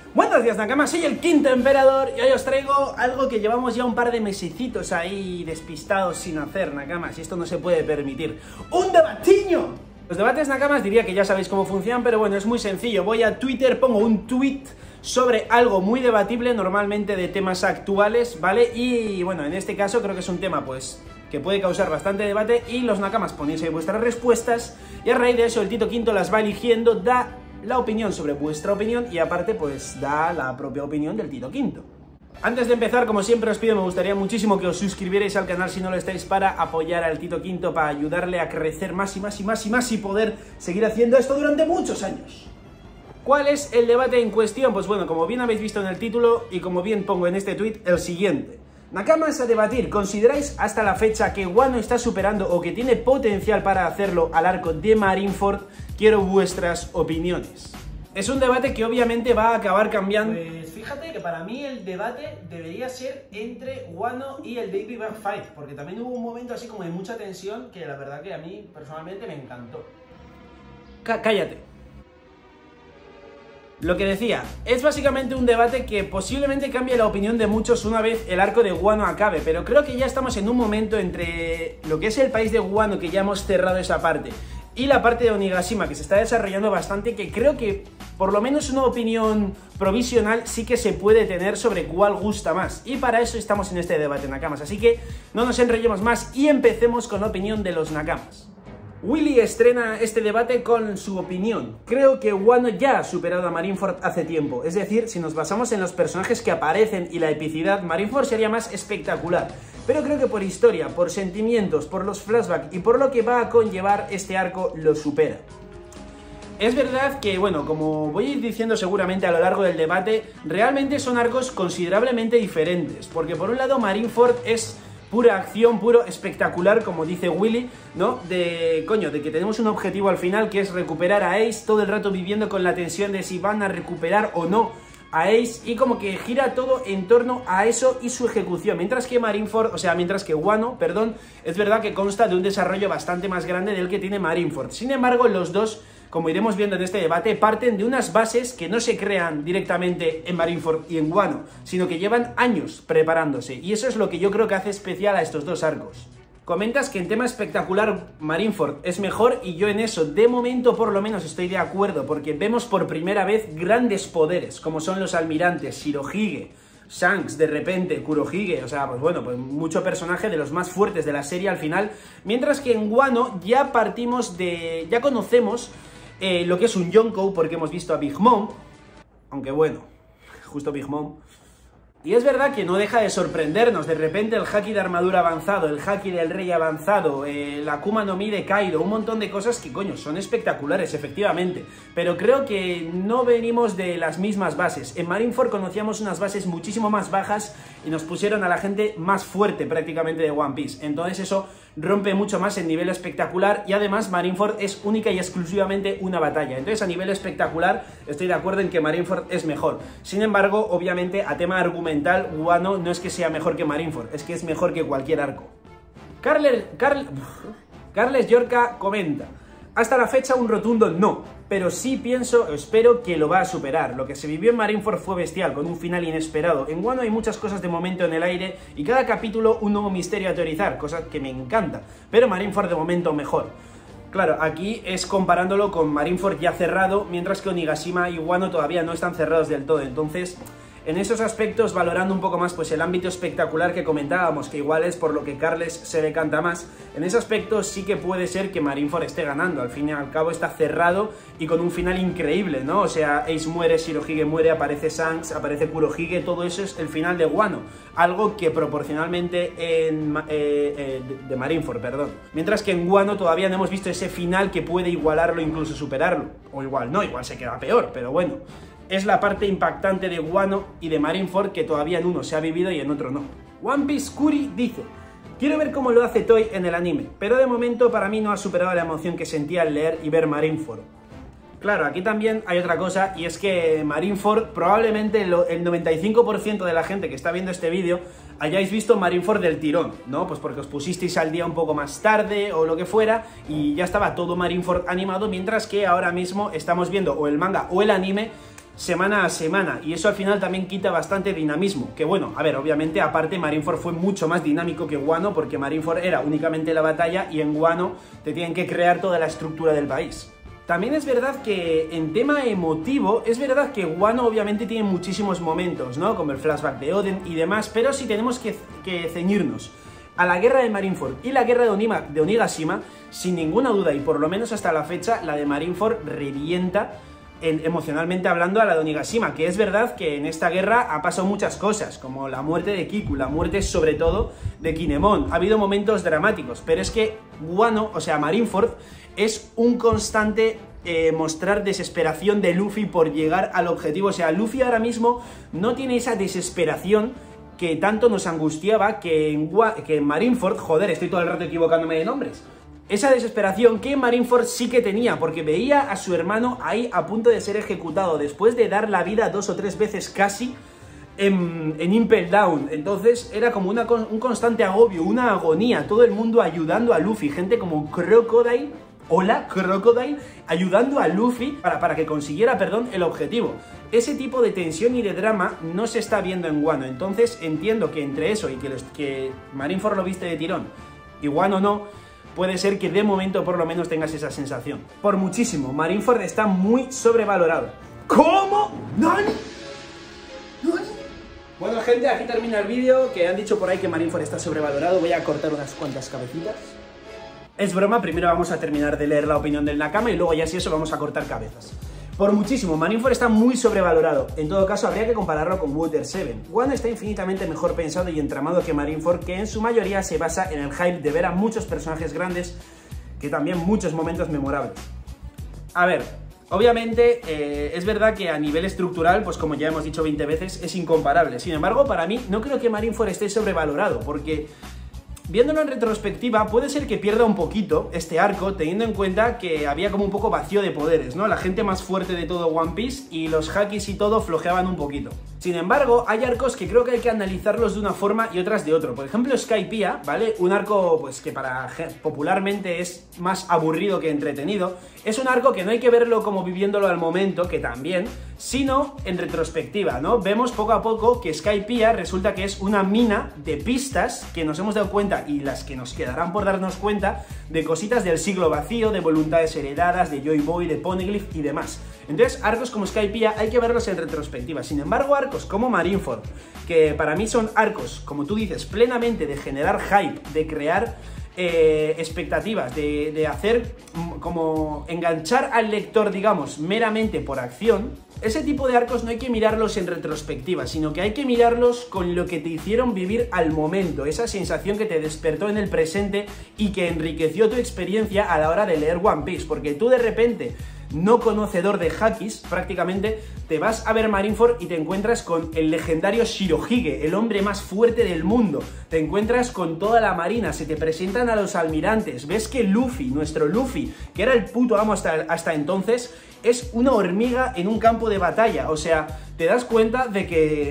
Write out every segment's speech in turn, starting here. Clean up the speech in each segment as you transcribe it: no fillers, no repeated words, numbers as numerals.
Buenos días, Nakamas, soy el quinto emperador y hoy os traigo algo que llevamos ya un par de mesecitos ahí despistados sin hacer, Nakamas, y esto no se puede permitir. ¡Un debatiño! Los debates, Nakamas, diría que ya sabéis cómo funcionan, pero bueno, es muy sencillo. Voy a Twitter, pongo un tweet sobre algo muy debatible, normalmente de temas actuales, ¿vale? Y bueno, en este caso creo que es un tema, pues, que puede causar bastante debate y los Nakamas ponéis ahí vuestras respuestas y a raíz de eso el Tito Quinto las va eligiendo, da la opinión sobre vuestra opinión y aparte pues da la propia opinión del Tito Quinto. Antes de empezar, como siempre os pido, me gustaría muchísimo que os suscribierais al canal si no lo estáis para apoyar al Tito Quinto, para ayudarle a crecer más y más y más y más y poder seguir haciendo esto durante muchos años. ¿Cuál es el debate en cuestión? Pues bueno, como bien habéis visto en el título y como bien pongo en este tweet, el siguiente. Nakamas a debatir, ¿consideráis hasta la fecha que Wano está superando o que tiene potencial para hacerlo al arco de Marineford? Quiero vuestras opiniones. Es un debate que obviamente va a acabar cambiando. Pues fíjate que para mí el debate debería ser entre Wano y el Baby Bang Fight, porque también hubo un momento así como de mucha tensión que la verdad que a mí personalmente me encantó. Cállate. Lo que decía, es básicamente un debate que posiblemente cambie la opinión de muchos una vez el arco de Wano acabe, pero creo que ya estamos en un momento entre lo que es el país de Wano, que ya hemos cerrado esa parte, y la parte de Onigashima, que se está desarrollando bastante, que creo que por lo menos una opinión provisional sí que se puede tener sobre cuál gusta más, y para eso estamos en este debate, Nakamas, así que no nos enrollemos más y empecemos con la opinión de los Nakamas. Willy estrena este debate con su opinión. Creo que Wano ya ha superado a Marineford hace tiempo. Es decir, si nos basamos en los personajes que aparecen y la epicidad, Marineford sería más espectacular. Pero creo que por historia, por sentimientos, por los flashbacks y por lo que va a conllevar este arco, lo supera. Es verdad que, bueno, como voy a ir diciendo seguramente a lo largo del debate, realmente son arcos considerablemente diferentes. Porque por un lado Marineford es pura acción, puro espectacular, como dice Willy, ¿no? De que tenemos un objetivo al final, que es recuperar a Ace, todo el rato viviendo con la tensión de si van a recuperar o no a Ace, y como que gira todo en torno a eso y su ejecución, mientras que Wano, perdón, es verdad que consta de un desarrollo bastante más grande del que tiene Marineford. Sin embargo, los dos, como iremos viendo en este debate, parten de unas bases que no se crean directamente en Marineford y en Wano, sino que llevan años preparándose, y eso es lo que yo creo que hace especial a estos dos arcos. Comentas que en tema espectacular Marineford es mejor, y yo en eso de momento por lo menos estoy de acuerdo, porque vemos por primera vez grandes poderes, como son los almirantes, Shirohige, Shanks, de repente, Kurohige, o sea, pues bueno, pues mucho personaje de los más fuertes de la serie al final, mientras que en Wano ya ya conocemos lo que es un Yonkou, porque hemos visto a Big Mom, aunque bueno, justo Big Mom. Y es verdad que no deja de sorprendernos, de repente el haki de armadura avanzado, el haki del rey avanzado, la Akuma no Mi de Kaido, un montón de cosas que, coño, son espectaculares, efectivamente. Pero creo que no venimos de las mismas bases. En Marineford conocíamos unas bases muchísimo más bajas y nos pusieron a la gente más fuerte prácticamente de One Piece. Entonces eso rompe mucho más el nivel espectacular, y además Marineford es única y exclusivamente una batalla. Entonces a nivel espectacular estoy de acuerdo en que Marineford es mejor. Sin embargo, obviamente a tema argumental, Wano no es que sea mejor que Marineford, es que es mejor que cualquier arco. Carles Yorca comenta: hasta la fecha un rotundo no, pero sí espero que lo va a superar. Lo que se vivió en Marineford fue bestial, con un final inesperado. En Wano hay muchas cosas de momento en el aire y cada capítulo un nuevo misterio a teorizar, cosa que me encanta, pero Marineford de momento mejor. Claro, aquí es comparándolo con Marineford ya cerrado, mientras que Onigashima y Wano todavía no están cerrados del todo. Entonces, en esos aspectos, valorando un poco más pues el ámbito espectacular que comentábamos, que igual es por lo que Carles se decanta más, en ese aspecto sí que puede ser que Marineford esté ganando. Al fin y al cabo está cerrado y con un final increíble, ¿no? O sea, Ace muere, Shirohige muere, aparece Shanks, aparece Kurohige, todo eso es el final de Wano, algo que proporcionalmente de Marineford, perdón. Mientras que en Wano todavía no hemos visto ese final que puede igualarlo, incluso superarlo. O igual no, igual se queda peor, pero bueno. Es la parte impactante de Wano y de Marineford que todavía en uno se ha vivido y en otro no. One Piece Kuri dice: quiero ver cómo lo hace Toei en el anime, pero de momento para mí no ha superado la emoción que sentía al leer y ver Marineford. Claro, aquí también hay otra cosa, y es que Marineford, probablemente el 95% de la gente que está viendo este vídeo hayáis visto Marineford del tirón, ¿no? Pues porque os pusisteis al día un poco más tarde o lo que fuera y ya estaba todo Marineford animado, mientras que ahora mismo estamos viendo o el manga o el anime semana a semana, y eso al final también quita bastante dinamismo, que bueno, a ver, obviamente aparte Marineford fue mucho más dinámico que Wano, porque Marineford era únicamente la batalla y en Wano te tienen que crear toda la estructura del país. También es verdad que en tema emotivo, es verdad que Wano obviamente tiene muchísimos momentos, ¿no? Como el flashback de Oden y demás, pero si tenemos que ceñirnos a la guerra de Marineford y la guerra de Onigashima, sin ninguna duda, y por lo menos hasta la fecha, la de Marineford revienta emocionalmente hablando a la de Onigashima, que es verdad que en esta guerra ha pasado muchas cosas, como la muerte de Kiku, la muerte sobre todo de Kinemon, ha habido momentos dramáticos, pero es que Wano, o sea Marineford, es un constante mostrar desesperación de Luffy por llegar al objetivo, o sea, Luffy ahora mismo no tiene esa desesperación que tanto nos angustiaba que en Marineford, joder, estoy todo el rato equivocándome de nombres. Esa desesperación que Marineford sí que tenía, porque veía a su hermano ahí a punto de ser ejecutado, después de dar la vida 2 o 3 veces casi en Impel Down. Entonces era como un constante agobio, una agonía, todo el mundo ayudando a Luffy, gente como Crocodile, hola Crocodile, ayudando a Luffy para que consiguiera, el objetivo. Ese tipo de tensión y de drama no se está viendo en Wano, entonces entiendo que entre eso y que Marineford lo viste de tirón y Wano no, puede ser que de momento por lo menos tengas esa sensación. Por muchísimo, Marineford está muy sobrevalorado. ¿Cómo? ¿Nani? Bueno gente, aquí termina el vídeo, que han dicho por ahí que Marineford está sobrevalorado, voy a cortar unas cuantas cabecitas. Es broma, primero vamos a terminar de leer la opinión del Nakama y luego ya si eso vamos a cortar cabezas. Por muchísimo, Marineford está muy sobrevalorado. En todo caso, habría que compararlo con Water 7. Wano está infinitamente mejor pensado y entramado que Marineford, que en su mayoría se basa en el hype de ver a muchos personajes grandes, que también muchos momentos memorables. A ver, obviamente es verdad que a nivel estructural, pues como ya hemos dicho 20 veces, es incomparable. Sin embargo, para mí, no creo que Marineford esté sobrevalorado, porque viéndolo en retrospectiva, puede ser que pierda un poquito este arco, teniendo en cuenta que había como un poco vacío de poderes, ¿no? La gente más fuerte de todo One Piece y los hakis y todo flojeaban un poquito. Sin embargo, hay arcos que creo que hay que analizarlos de una forma y otras de otro. Por ejemplo, Skypiea, ¿vale? Un arco pues que popularmente es más aburrido que entretenido. Es un arco que no hay que verlo como viviéndolo al momento, que también, sino en retrospectiva, ¿no? Vemos poco a poco que Skypiea resulta que es una mina de pistas que nos hemos dado cuenta y las que nos quedarán por darnos cuenta de cositas del siglo vacío, de voluntades heredadas, de Joy Boy, de Poneglyph y demás. Entonces, arcos como Skypiea hay que verlos en retrospectiva. Sin embargo, arcos como Marineford, que para mí son arcos, como tú dices, plenamente de generar hype, de crear expectativas, de hacer como enganchar al lector, digamos, meramente por acción. Ese tipo de arcos no hay que mirarlos en retrospectiva, sino que hay que mirarlos con lo que te hicieron vivir al momento, esa sensación que te despertó en el presente y que enriqueció tu experiencia a la hora de leer One Piece, porque tú de repente, no conocedor de hakis, prácticamente, te vas a ver Marineford y te encuentras con el legendario Shirohige, el hombre más fuerte del mundo. Te encuentras con toda la marina, se te presentan a los almirantes, ves que Luffy, nuestro Luffy, que era el puto amo hasta entonces, es una hormiga en un campo de batalla. O sea, te das cuenta de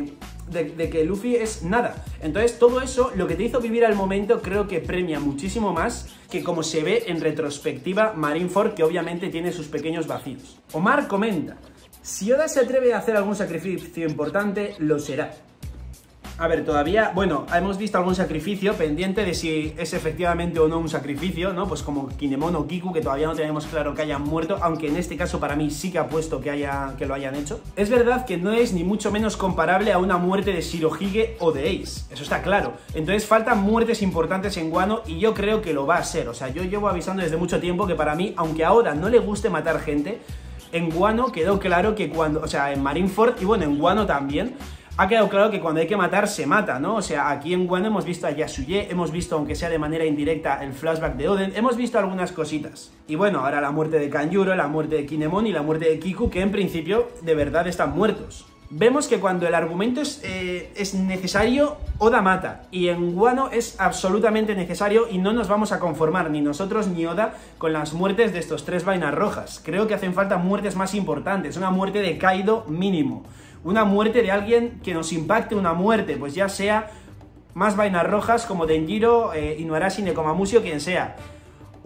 que Luffy es nada. Entonces todo eso, lo que te hizo vivir al momento, creo que premia muchísimo más que como se ve en retrospectiva Marineford, que obviamente tiene sus pequeños vacíos. Omar comenta: si Oda se atreve a hacer algún sacrificio importante, lo será. A ver, todavía, bueno, hemos visto algún sacrificio pendiente de si es efectivamente o no un sacrificio, ¿no? Pues como Kinemon o Kiku, que todavía no tenemos claro que hayan muerto, aunque en este caso para mí sí que apuesto que lo hayan hecho. Es verdad que no es ni mucho menos comparable a una muerte de Shirohige o de Ace, eso está claro. Entonces faltan muertes importantes en Wano y yo creo que lo va a ser. O sea, yo llevo avisando desde mucho tiempo que para mí, aunque a Oda no le guste matar gente, en Wano quedó claro que cuando, o sea, en Marineford y bueno, en Wano también, ha quedado claro que cuando hay que matar, se mata, ¿no? O sea, aquí en Wano hemos visto a Yasuye, hemos visto, aunque sea de manera indirecta, el flashback de Oden, hemos visto algunas cositas. Y bueno, ahora la muerte de Kanjuro, la muerte de Kinemon y la muerte de Kiku, que en principio, de verdad, están muertos. Vemos que cuando el argumento es necesario, Oda mata. Y en Wano es absolutamente necesario y no nos vamos a conformar, ni nosotros ni Oda, con las muertes de estos 3 vainas rojas. Creo que hacen falta muertes más importantes, una muerte de Kaido mínimo. Una muerte de alguien que nos impacte, una muerte, pues ya sea más vainas rojas como Denjiro, Inuarashi, Nekomamushi o quien sea.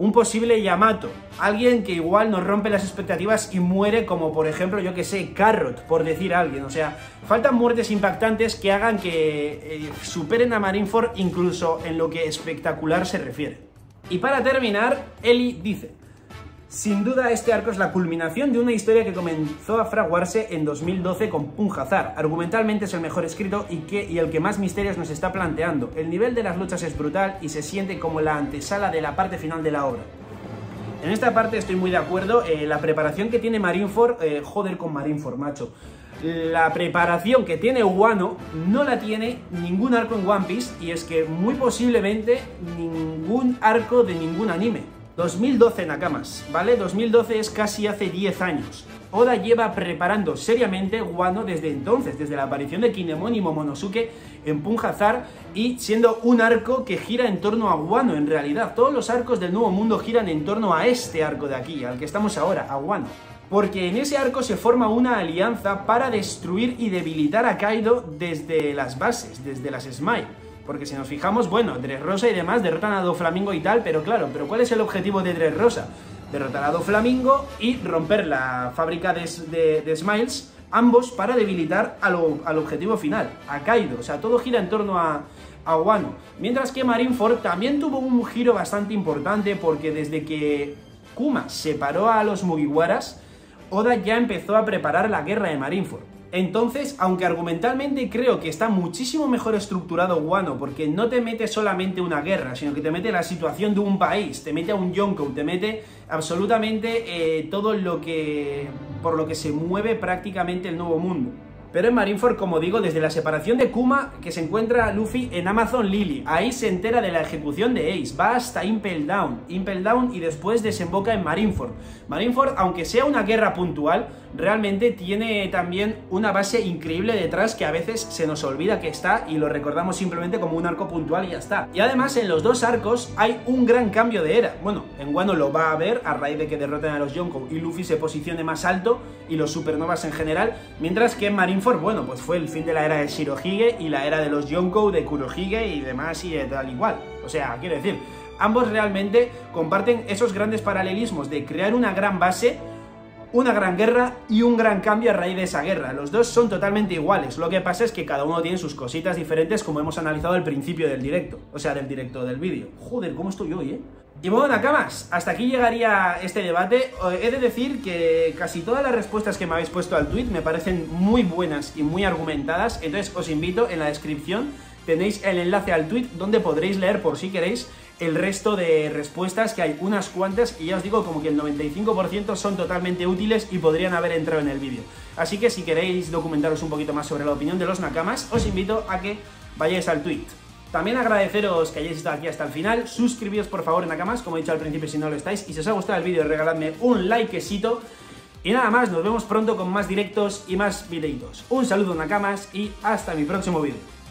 un posible Yamato, alguien que igual nos rompe las expectativas y muere, como por ejemplo, yo que sé, Carrot, por decir a alguien. O sea, faltan muertes impactantes que hagan que superen a Marineford incluso en lo que espectacular se refiere. Y para terminar, Eli dice: sin duda este arco es la culminación de una historia que comenzó a fraguarse en 2012 con Punjazar. Argumentalmente es el mejor escrito y el que más misterios nos está planteando. El nivel de las luchas es brutal y se siente como la antesala de la parte final de la obra. En esta parte estoy muy de acuerdo. La preparación que tiene Marineford, joder con Marineford, macho. La preparación que tiene Wano no la tiene ningún arco en One Piece, y es que muy posiblemente ningún arco de ningún anime. 2012, Nakamas, ¿vale? 2012 es casi hace 10 años. Oda lleva preparando seriamente Wano desde entonces, desde la aparición de Kinemon y Momonosuke en Punjazar, y siendo un arco que gira en torno a Wano en realidad. Todos los arcos del Nuevo Mundo giran en torno a este arco de aquí, al que estamos ahora, a Wano. Porque en ese arco se forma una alianza para destruir y debilitar a Kaido desde las bases, desde las Smile. Porque si nos fijamos, bueno, Dressrosa y demás derrotan a Doflamingo y tal, pero claro, ¿cuál es el objetivo de Dressrosa? Derrotar a Doflamingo y romper la fábrica de Smiles, ambos para debilitar al objetivo final, a Kaido. O sea, todo gira en torno a Wano. Mientras que Marineford también tuvo un giro bastante importante, porque desde que Kuma separó a los Mugiwaras, Oda ya empezó a preparar la guerra de Marineford. Entonces, aunque argumentalmente creo que está muchísimo mejor estructurado Wano, porque no te mete solamente una guerra, sino que te mete la situación de un país, te mete a un Yonkou, te mete absolutamente todo por lo que se mueve prácticamente el Nuevo Mundo. Pero en Marineford, como digo, desde la separación de Kuma, que se encuentra Luffy en Amazon Lily, ahí se entera de la ejecución de Ace, va hasta Impel Down y después desemboca en Marineford. Marineford, aunque sea una guerra puntual, realmente tiene también una base increíble detrás que a veces se nos olvida que está y lo recordamos simplemente como un arco puntual y ya está. Y además en los dos arcos hay un gran cambio de era. Bueno, en Wano lo va a haber a raíz de que derroten a los Yonkou y Luffy se posicione más alto y los supernovas en general, mientras que en Marineford, bueno, pues fue el fin de la era de Shirohige y la era de los Yonkou, de Kurohige y demás y de tal igual. O sea, quiero decir, ambos realmente comparten esos grandes paralelismos de crear una gran base, una gran guerra y un gran cambio a raíz de esa guerra. Los dos son totalmente iguales, lo que pasa es que cada uno tiene sus cositas diferentes, como hemos analizado al principio del directo, o sea, del directo del vídeo. Joder, ¿cómo estoy hoy, Y bueno, Nakamas, hasta aquí llegaría este debate. He de decir que casi todas las respuestas que me habéis puesto al tweet me parecen muy buenas y muy argumentadas, entonces os invito, en la descripción tenéis el enlace al tweet donde podréis leer, por si queréis, el resto de respuestas, que hay unas cuantas, y ya os digo como que el 95% son totalmente útiles y podrían haber entrado en el vídeo. Así que si queréis documentaros un poquito más sobre la opinión de los Nakamas, os invito a que vayáis al tweet. También agradeceros que hayáis estado aquí hasta el final. Suscribíos por favor, Nakamas, como he dicho al principio si no lo estáis, y si os ha gustado el vídeo regaladme un likecito. Y nada más, nos vemos pronto con más directos y más videitos. Un saludo, Nakamas, y hasta mi próximo vídeo.